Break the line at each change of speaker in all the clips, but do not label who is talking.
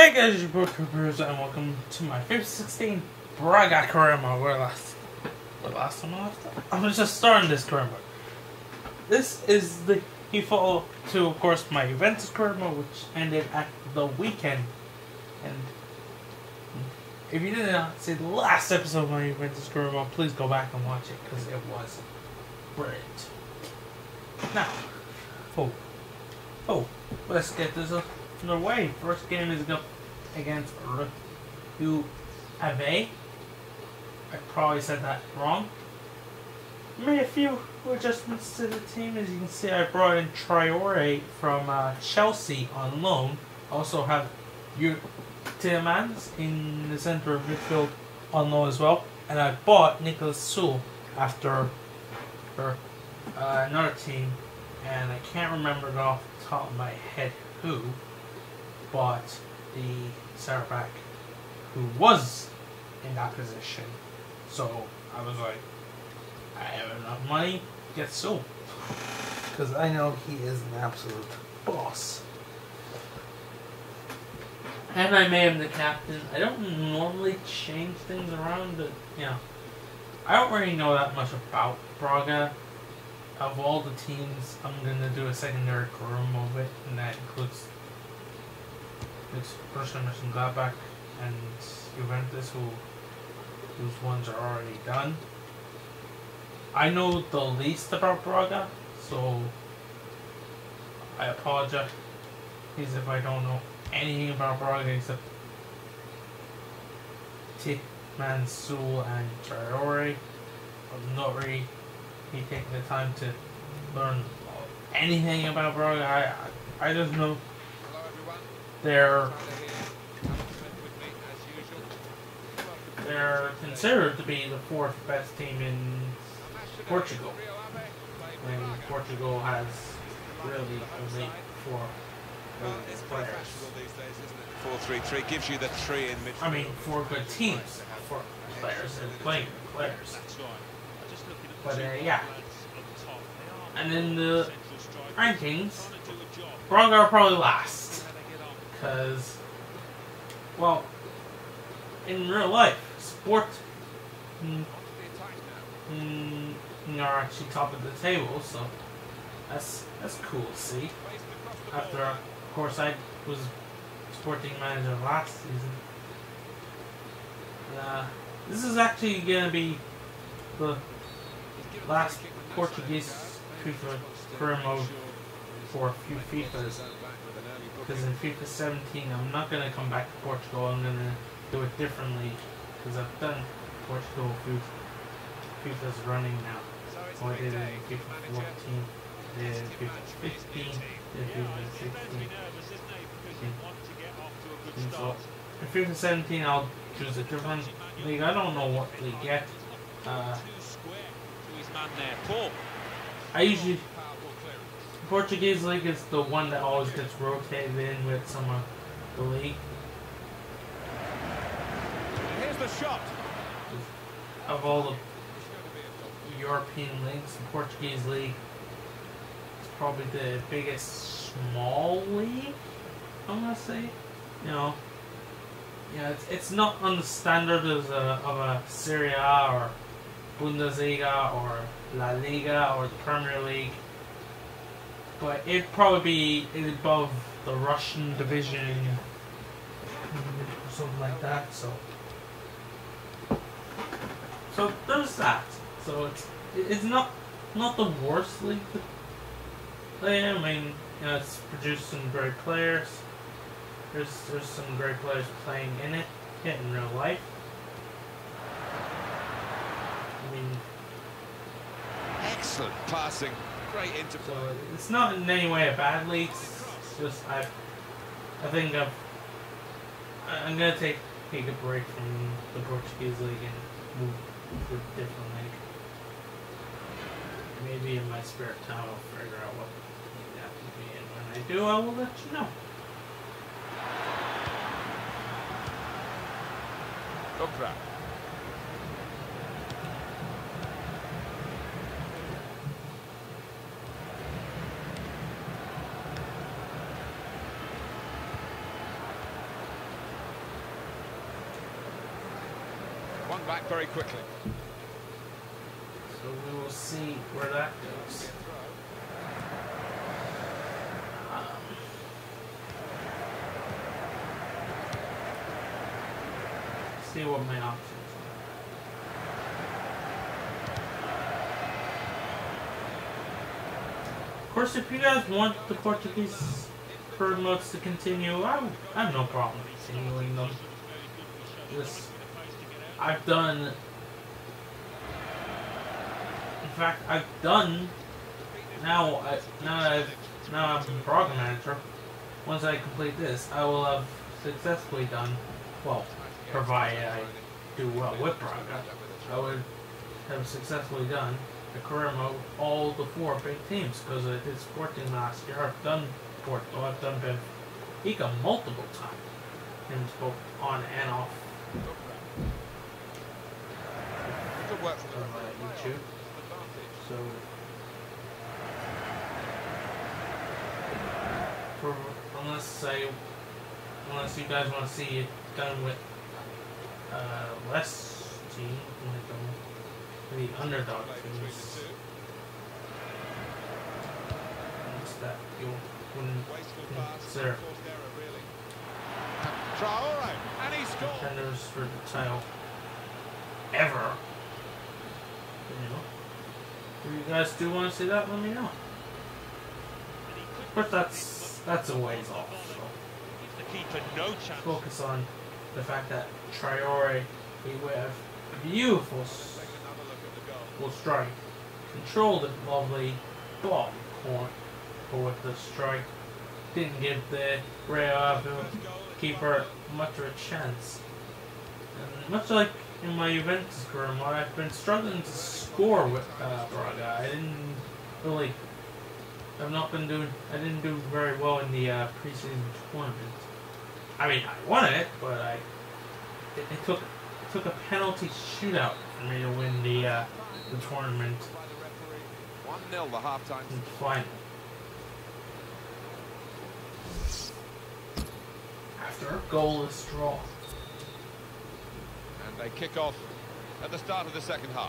Hey guys, it's your boy Coopers, and welcome to my FIFA 16 Braga Caramba. Where last time I left it? I'm just starting this Caramba. This is the follow to, of course, my Juventus Caramba, which ended at the weekend. And if you did not see the last episode of my Juventus Caramba, please go back and watch it because it was brilliant. Now, let's get this underway. First game is against Ru Ave. I probably said that wrong. Made a few adjustments to the team. As you can see, I brought in Traore from Chelsea on loan. Also have Tielemans in the center of midfield on loan as well. And I bought Nicolas Sewell after another team, and I can't remember off the top of my head who, but the center back who was in that position. So I was like, I have enough money to get Sewell, because I know he is an absolute boss. And I made him the captain. I don't normally change things around, but you know, I don't really know that much about Braga. Of all the teams, I'm gonna do a secondary Caramba of it, and that includes Borussia Mönchengladbach and Juventus, whose ones are already done. I know the least about Braga, so I apologize if I don't know anything about Braga except Tielemans, Sewell, and Traore. I'm not really taking the time to learn anything about Braga. I just know they're considered to be the fourth best team in Portugal. And Portugal has really only four players.
4-3-3 gives you the three in midfield.
I mean, four good teams, four players and playing players. But yeah. And in the rankings, Braga are probably last. Because, well, in real life, Sport are actually top of the table, so that's cool to see. After, of course, I was Sporting manager last season. This is actually going to be the last Portuguese FIFA career mode for a few FIFAs. Because in FIFA 17, I'm not going to come back to Portugal. I'm going to do it differently. Because I've done Portugal FIFAs running now. So I did it in FIFA 14, did it in FIFA 15, did FIFA 16. So in FIFA 17, I'll choose a different league. I don't know what league yet. I usually Portuguese league is the one that always gets rotated in with some of the league.
Here's the shot.
Of all the European leagues, the Portuguese league is probably the biggest small league, I'm gonna say. You know, yeah, it's not on the standard of a Serie A or Bundesliga or La Liga or the Premier League, but it'd probably be above the Russian division or something like that. So there's that. So it's not the worst league to play in. I mean, you know, it's produced some great players. There's some great players playing in it in real life. I mean,
excellent passing, great interplay.
So it's not in any way a bad league. It's just I think I'm gonna take a break from the Portuguese league and move to a different league. Maybe in my spare time I'll figure out what league that will be, and when I do, I will let you know.
Opera. come back very quickly.
So we will see where that goes. See what my options are. Of course, if you guys want the Portuguese career modes to continue, I have no problem continuing them. I've done. In fact, I've done. Now I'm Braga manager. Once I complete this, I will have successfully done. Well, provided I do well with Braga, I would have successfully done the career mode all the 4 big teams, because I did Sporting last year. I've done Porto, I've done Benfica multiple times, teams both on and off.
Good work from
YouTube. So, unless you guys want to see it done with less team, like the underdog teams, that you wouldn't consider
Traore, and he scored.
contenders for the title ever. You know, if you guys do want to see that, let me know. But that's a ways off. So
The keeper no chance.
focus on the fact that Traore, he would have a beautiful strike, controlled it lovely, ball corner, but with the strike, didn't give the Real keeper much of a chance. And much like in my Juventus career, I've been struggling to score with Braga. I didn't do very well in the preseason tournament. I mean, I won it, but it took a penalty shootout for me to win the tournament.
1-0 the half-time.
Final. After a goalless draw.
And they kick off at the start of the second half.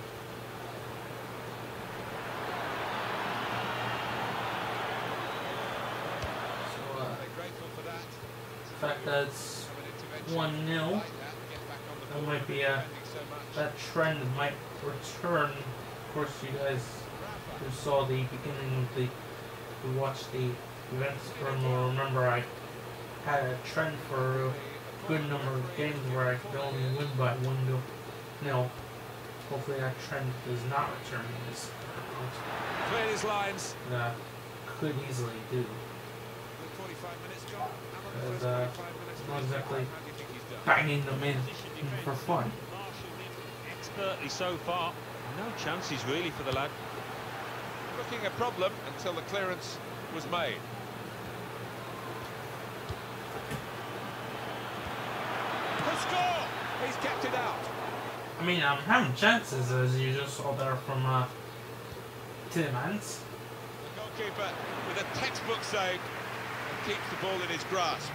So,
They're grateful for that.
the fact that it's 1-0, that might be that trend might return. Of course, you guys who saw the beginning of who watched the events from will remember I had a trend for a good number of games where I could only win by 1-0. Hopefully that trend does not return in this round.
Cleared his lines.
Could easily do.
45 minutes gone.
Because not exactly banging them in for fun.
Expertly so far. No chances really for the lad.
Looking a problem until the clearance was made. The score! He's kept it out.
I mean, I'm having chances, as you just saw there from Tielemans.
The goalkeeper with a textbook save and keeps the ball in his grasp.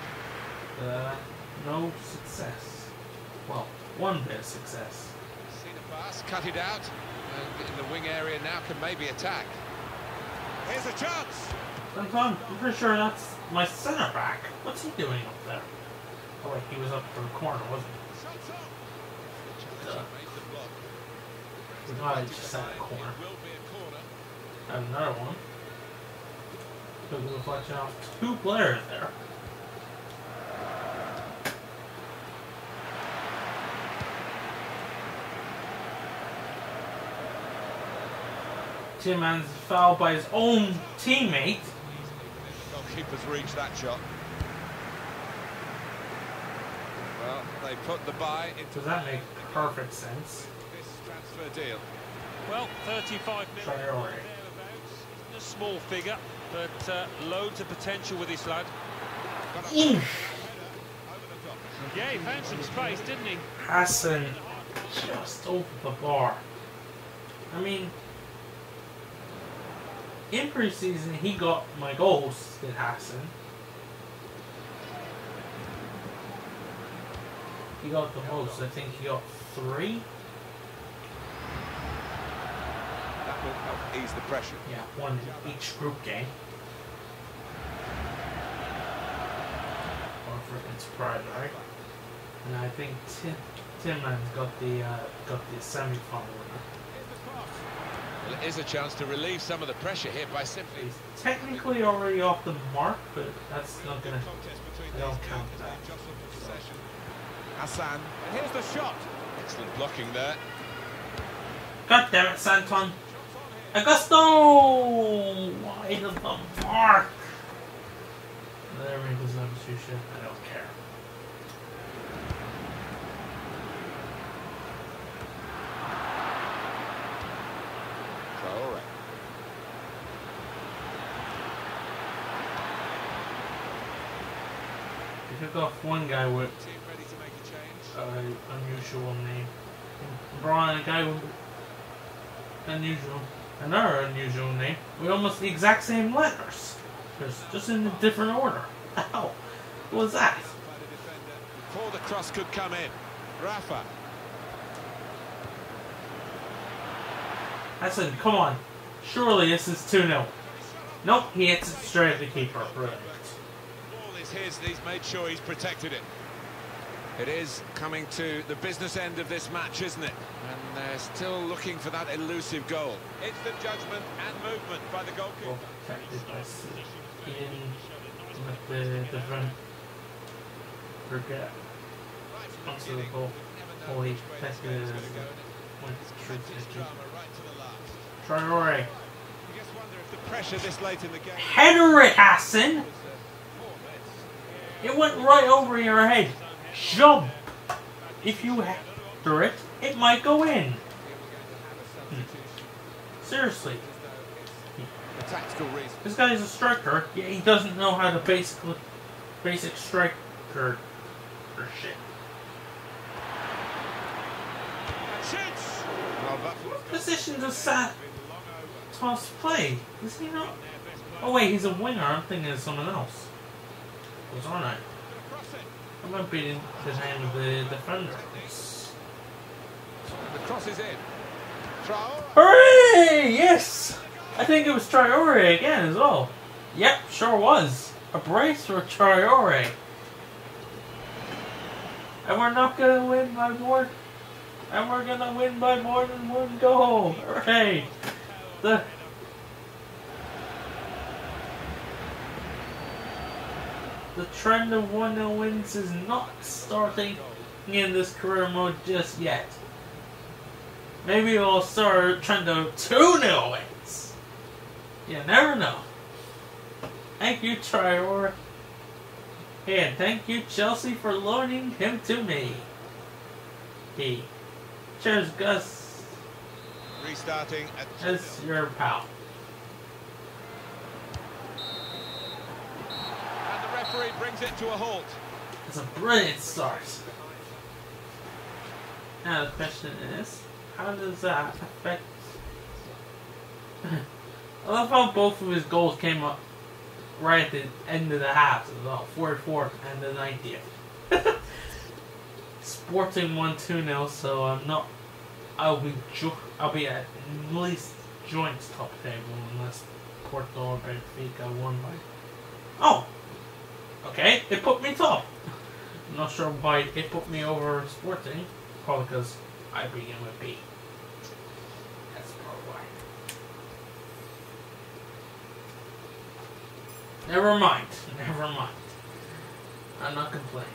No success. Well, one bit of success.
Seen a pass, cut it out, and in the wing area now can maybe attack. Here's a chance.
I'm pretty sure that's my centre back. What's he doing up there? Oh wait, he was up for the corner, wasn't he?
Shots on.
We thought he just sat in the corner. Have another one. Took the reflection off 2 players there. Tielemans is fouled by his own teammate.
Goalkeeper's reached that shot. Well, they put the buy into
Does that make perfect sense?
this transfer deal.
Well, 35 minutes.
Traore.
Isn't a small figure, but loads of potential with this lad.
Got a
Oof.
header over the top.
Yeah, he found some space, didn't he?
Hassan just over the bar. I mean, in preseason he got my goals, did Hassan. he got the most. I think he got 3.
That will help ease the pressure.
Yeah, 1 in each group game. Or freaking surprise, right? And I think Timman's got the semi-final winner.
Well, it is a chance to relieve some of the pressure here by simply...
He's technically already off the mark, but that's not gonna... I don't count that.
Hassan. And here's the shot. Excellent blocking there.
God damn it, Santon! Augusto! Wide of the mark! There he goes, substitution. I don't care.
Traore.
They took off one guy with
Team ready to make a change.
an unusual name. Brought in a guy with another unusual name with almost the exact same letters. Just in a different order. How? What was that?
Before the cross could come in. Rafa.
I said, come on. Surely this is 2-0. Nope, he hits it straight at the keeper. Brilliant.
Ball is his, and he's made sure he's protected it. It is coming to the business end of this match, isn't it? And they're still looking for that elusive goal. Instant judgment and movement by the goalkeeper.
Well protected by City. He didn't let the defender forget. Onto the goal. Oh, he protected it. Went straight to the keeper. Traore.
The pressure this late in the game.
Header it, Hassan! It went right over your head. Jump! If you header it, it might go in. Seriously.
A tactical reason.
This guy's a striker, yet he doesn't know how to basic striker or shit.
Shoots! Well,
What position does Santos play? Is he not? Oh wait, he's a winger. I'm thinking of someone else. Was on it. I might be the name of the defender.
the cross is in. Traore.
Hooray! Yes! I think it was Traore again as well. Yep, sure was. A brace for Traore. And we're not gonna win by more. And we're gonna win by more than 1 goal. Hooray! The trend of 1-0 wins is not starting in this career mode just yet. Maybe it'll start a trend of 2-0 wins. You never know. Thank you, Traore. And thank you, Chelsea, for loaning him to me. Cheers, Gus.
Restarting at
That's your pal.
and the referee brings it to a halt.
It's a brilliant start. Now the question is, how does that affect... I love how both of his goals came up right at the end of the half, so about 44 and the 90th. Sporting won 2-0, so I'll be at least joint top table unless Porto or Benfica won by... Oh! Okay, it put me top. I'm not sure why it put me over Sporting. Probably because I begin with B. That's probably why. Never mind. Never mind. I'm not complaining.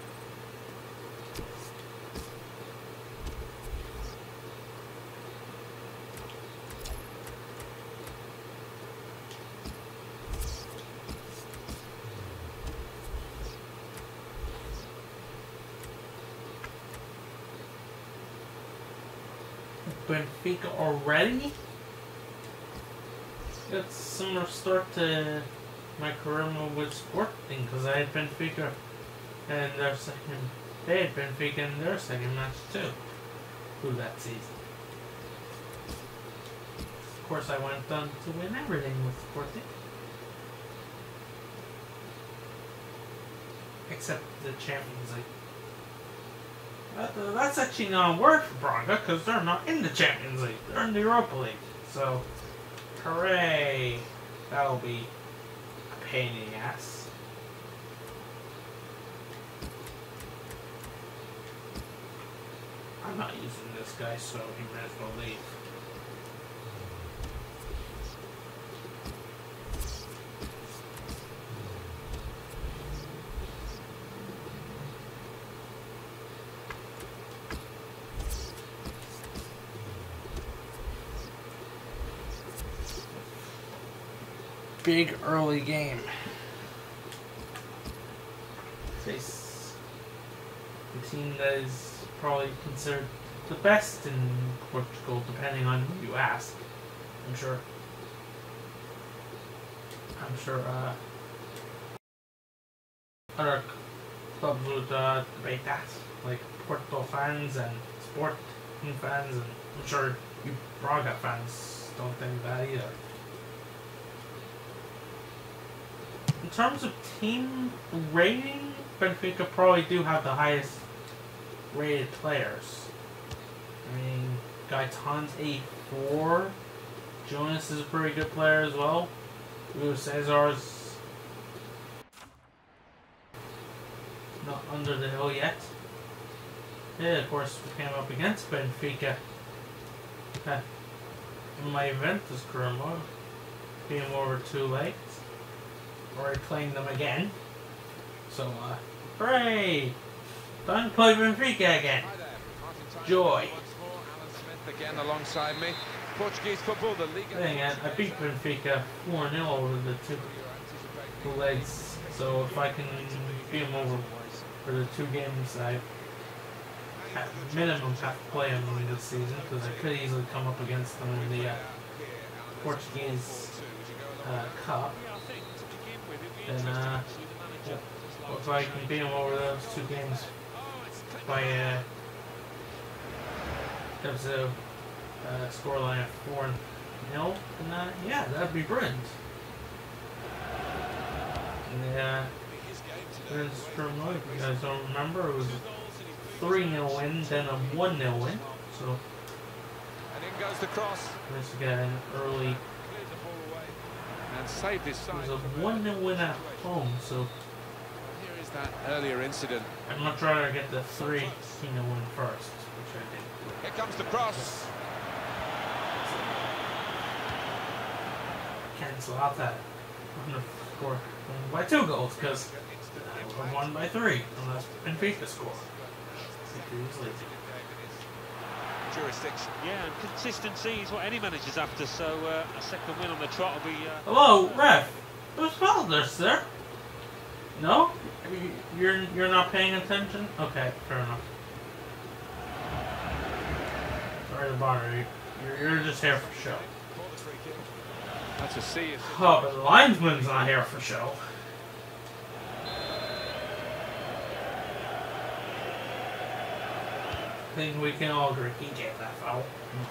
Benfica already? It's a similar start to my career mode with Sporting because I had Benfica and their second. They had Benfica in their second match too. Through that season. Of course, I went on to win everything with Sporting, except the Champions League. That's actually not a word for Braga because they're not in the Champions League. They're in the Europa League. So, hooray! That'll be a pain in the ass. I'm not using this guy, so he might as well leave. Big early game. Face the team that is probably considered the best in Portugal, depending on who you ask. I'm sure. Other clubs would debate that, like Porto fans and Sporting fans, and I'm sure you Braga fans don't think that either. In terms of team rating, Benfica probably do have the highest rated players. I mean, Gaetan's 84. Jonas is a pretty good player as well. Julio Cesar's not under the hill yet. Yeah, of course, we came up against Benfica in my Juventus career mode. Came over too late. Already playing them again. So, hooray! Time to play Benfica again. Joy.
Again alongside me. Portuguese football, the league.
I beat Benfica 4-0 over the two legs. So if I can beat them over for the 2 games, I at minimum have to play them this season because I could easily come up against them in the Portuguese Cup. Then if I can beat them over those 2 games by there's a scoreline of 4-0, and yeah, that'd be brilliant. And if you guys don't remember, it was a 3-0 win, then a 1-0 win. So
and in goes the cross.
let's get an early.
And saved his side.
It was a 1-0 win at home, so
Here is that earlier incident.
I'd much rather get the 3-0 win first, which I did.
Here comes the cross.
Cancel out that. I'm going to score by 2 goals because I would have won by 3 unless Benfica score.
Jurisdiction.
Yeah, and consistency is what any manager's after, so a second win on the trot will be...
Hello, ref. Who's fouled this, sir? No? You're not paying attention? Okay, fair enough. Sorry to bother you. You're just here for show.
That's a C.
Oh, but the linesman's not here for show. I think we can all agree he gave that foul.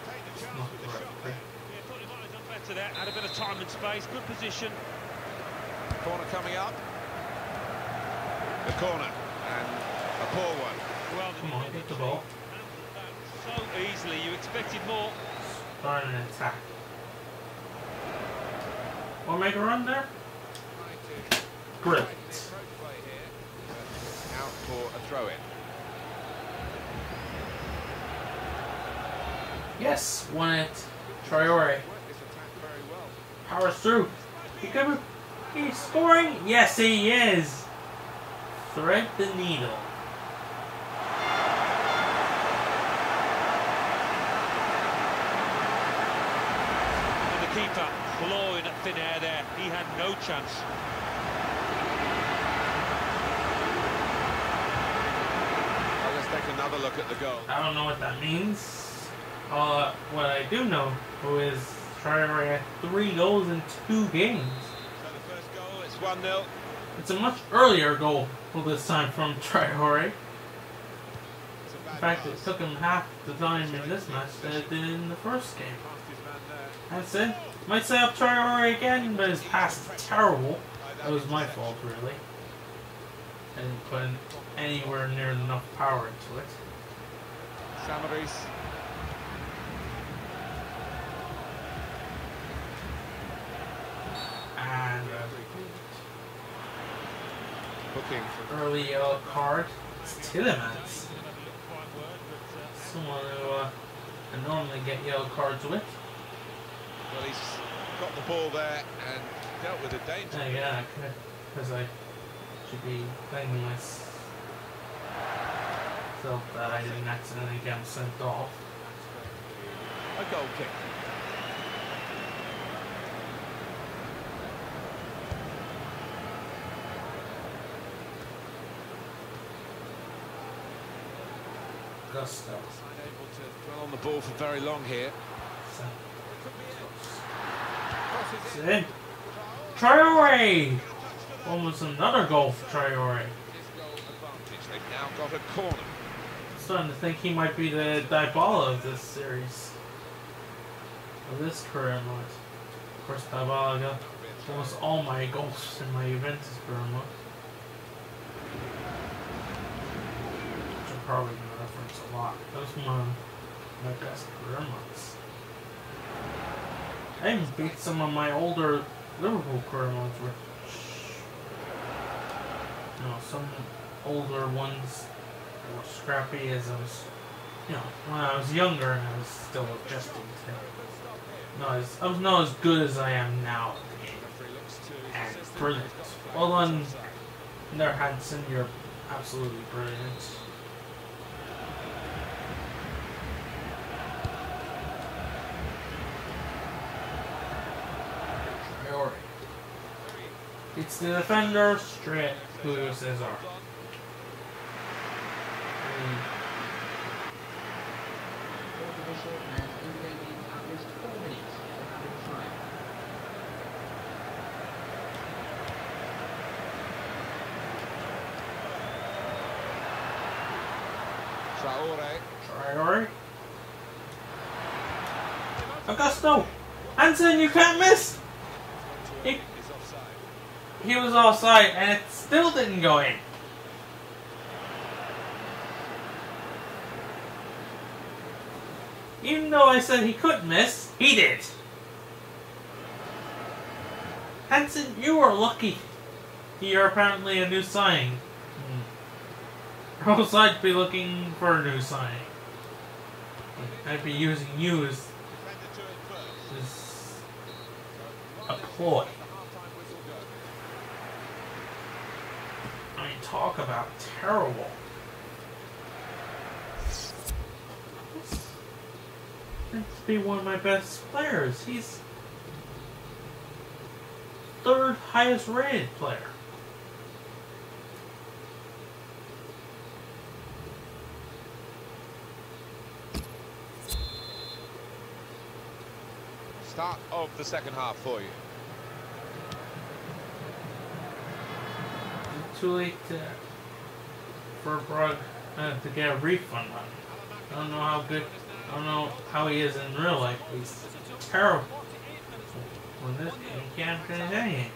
Better there, had a bit of time and space, good position.
Corner coming up. The corner. And a poor one.
Well,
Come on, get the ball.
So easily, you expected more.
Starting an attack. Want to make a run there? Brilliant.
Out for a throw-in.
Yes, won it. Traore powers through. He's scoring. Yes, he is. Thread the needle.
And the keeper clawing at thin air there. He had no chance.
Well, let's take another look at the goal.
I don't know what that means. What I do know is Traore had 3 goals in 2 games.
So the first goal, it's 1-0.
It's a much earlier goal this time from Traore. In fact, it took him half the time in this match that it did in the first game. That's it. Might set up Traore again, but his pass is terrible. That was my fault, really. I didn't put anywhere near enough power into it.
Samaris.
And
Booking for
early yellow card. It's Tillemans. Someone who I normally get yellow cards with.
well, he's got the ball there and dealt with the danger.
Yeah, because I should be thanking myself that I didn't accidentally get him sent off.
A goal kick.
Gusto.
Unable to dwell on the ball for very long here.
It's in. Traore! Almost another goal for Traore.
They've now got a corner.
Starting to think he might be the Dybala of this series. Of this career mode. Of course, Dybala got almost all my goals in my Juventus career mode. Which I'm probably going to reference a lot. That was my best career modes. I even beat some of my older Liverpool career modes, which, you know, some older ones were scrappy as I was, you know, when I was younger and I was still adjusting to. I was not as good as I am now at the game. And brilliant. Well done there, Hansen. You're absolutely brilliant. It's the defender straight Julio Cesar. Traore. Augusto! Hansen, you can't miss! He was offside and it still didn't go in. Even though I said he could miss, he did. Hansen, you were lucky. You're apparently a new signing. Or else I'd be looking for a new signing. I'd be using you as a ploy. I mean, talk about terrible. That's to be one of my best players. He's third highest rated player.
Start of the second half for you.
Too late for Brugge to get a refund on him. I don't know how good, I don't know how he is in real life. He's terrible. When this, he can't finish anything.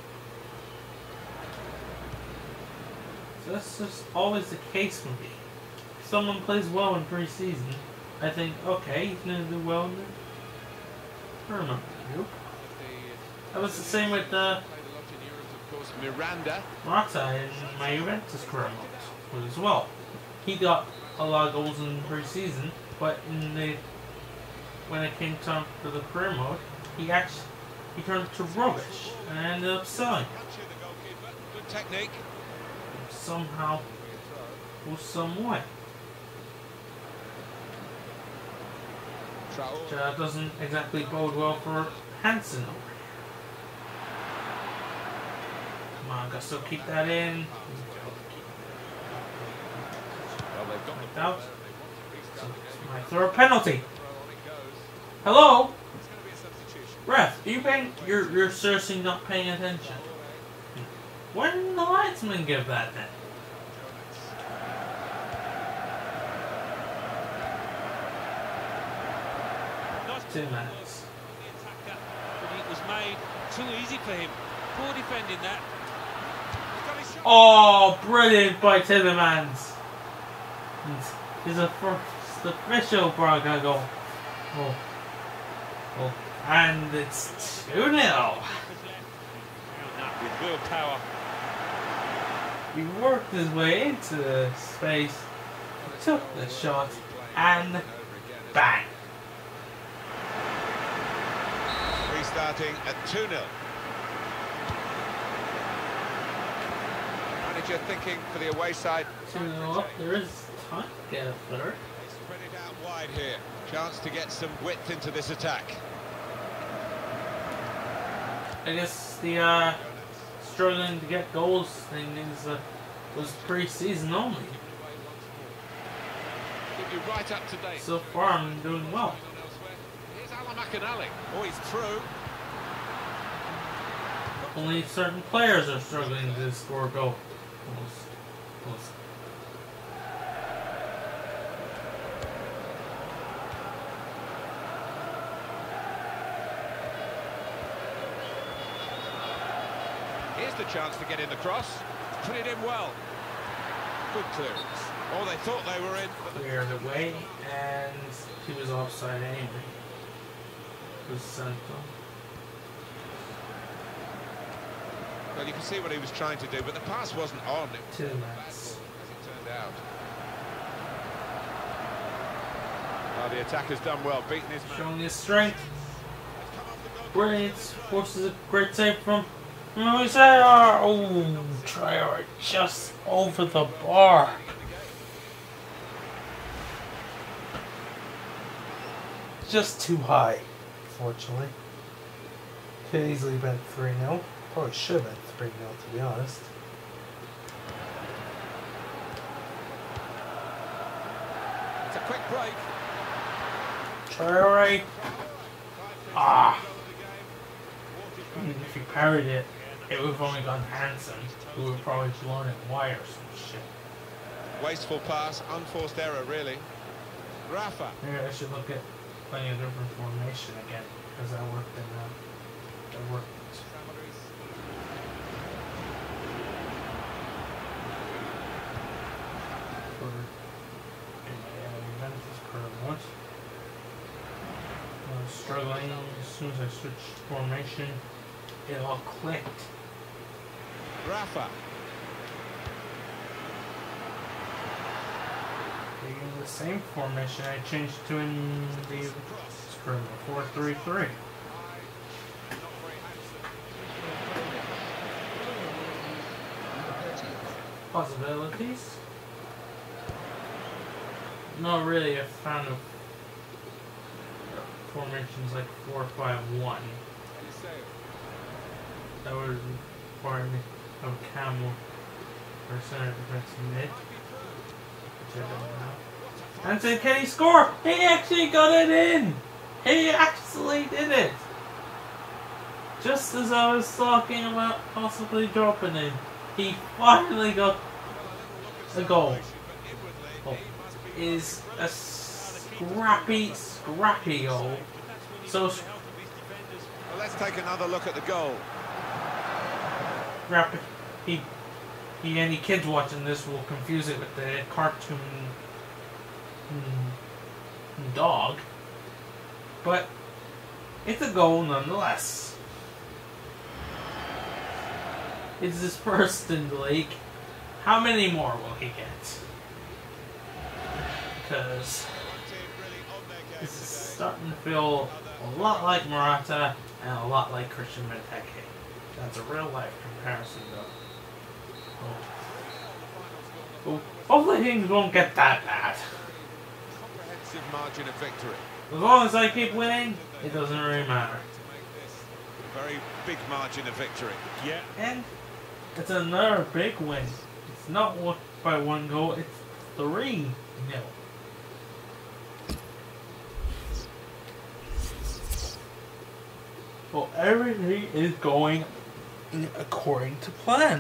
So that's just always the case with me. If someone plays well in pre-season, I think, okay, he's going to do well in the tournament. Nope. That was the same with
Miranda.
Morata in my Juventus career mode as well. He got a lot of goals in pre-season, but when it came time for the career mode, he turned to rubbish and ended up selling.
Good technique.
Somehow, or some way. Which doesn't exactly bode well for Hansen over here. Come on, Gusto, keep that in.
Well, they've got the
Out. So might throw a penalty. Hello? Ref, you're seriously not paying attention. Why didn't the linesman give that then?
Not
2 minutes.
but it was made too easy for him. Poor defending that.
Oh, brilliant by Tillemans. He's a first. the official Braga goal. Oh. Oh. And it's 2-0.
With real power.
He worked his way into the space, took the shot, and bang.
Restarting at 2-0. Manager thinking for the away side.
2-0 up. There is time to get a third.
Spread it out wide here. Chance to get some width into this attack.
I guess the struggling to get goals thing is was pre-season only.
Keep you right up to date.
So far, I'm doing well.
Here's Alan McInally. Oh, he's through.
Only certain players are struggling to score a goal. Most.
Here's the chance to get in the cross. Put it in well. Good clearance. Oh, they thought they were in.
Cleared away, and he was offside anyway. It was Santo.
Well, you can see what he was trying to do, but the pass wasn't on. It
Two
was
minutes.
as it turned out. Well, the attacker's done well, beaten his man.
Showing his strength. Brilliant. Forces a great save from Moisés. Oh, Traoré just over the bar. Just too high, fortunately. Could easily been 3-0. Probably should have been 3-0 to be honest.
It's a quick break.
Traoré. Ah. If he parried it, it would have only gone Hansen, who would have probably blown it wide or some shit.
Wasteful pass, unforced error, really. Rafa.
Maybe I should look at playing a different formation again, because that worked in that worked. I was struggling as soon as I switched formation. It all clicked.
Rafa.
In the same formation I changed to in the scrum 4-3-3. Possibilities? Not really a fan of formations like 4-5-1. That would require me to have Camel for center defensive mid, which I don't have. And then can he score? He actually got it in! He actually did it! Just as I was talking about possibly dropping it, he finally got a goal. Oh. Is a scrappy goal. So
Well, let's take another look at the goal.
scrappy. Any kids watching this will confuse it with the cartoon dog. But it's a goal nonetheless. It's his first in the league. How many more will he get? Because this is starting to feel a lot like Morata and a lot like Christian Benteke. That's a real life comparison though. Oh. Hopefully things won't get that bad.
Comprehensive margin of victory.
As long as I keep winning, it doesn't really matter.
A very big margin of victory.
Yeah.
And it's another big win. It's not by one goal, it's 3-0. Well, everything is going according to plan.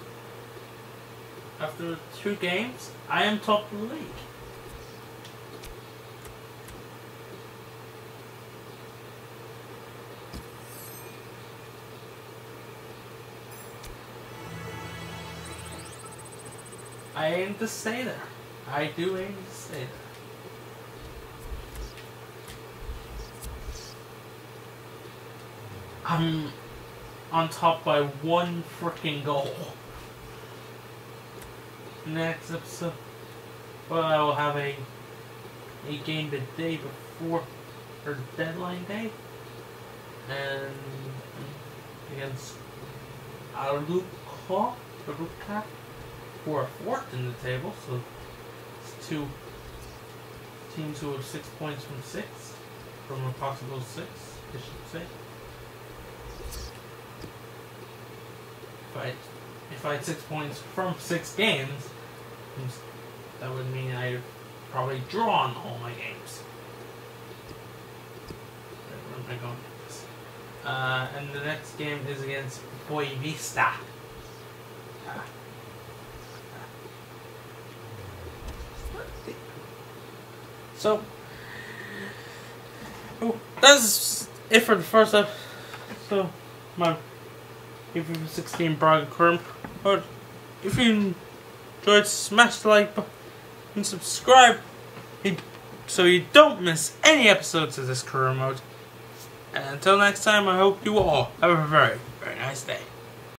After 2 games, I am top of the league. I aim to stay there. I do aim to stay there. I'm on top by one freaking goal. Next episode, well, I will have a game the day before or deadline day, and against Aruka who are fourth in the table, so it's two teams who have 6 points from a possible 6, I should say. If I had 6 points from 6 games, that would mean I've probably drawn all my games. Where am I going with this? And the next game is against Boavista. So, that's it for the first episode. So, my FIFA 16 Braga Curm. But if you enjoyed, smash the like button and subscribe so you don't miss any episodes of this career mode. And until next time, I hope you all have a very, very nice day.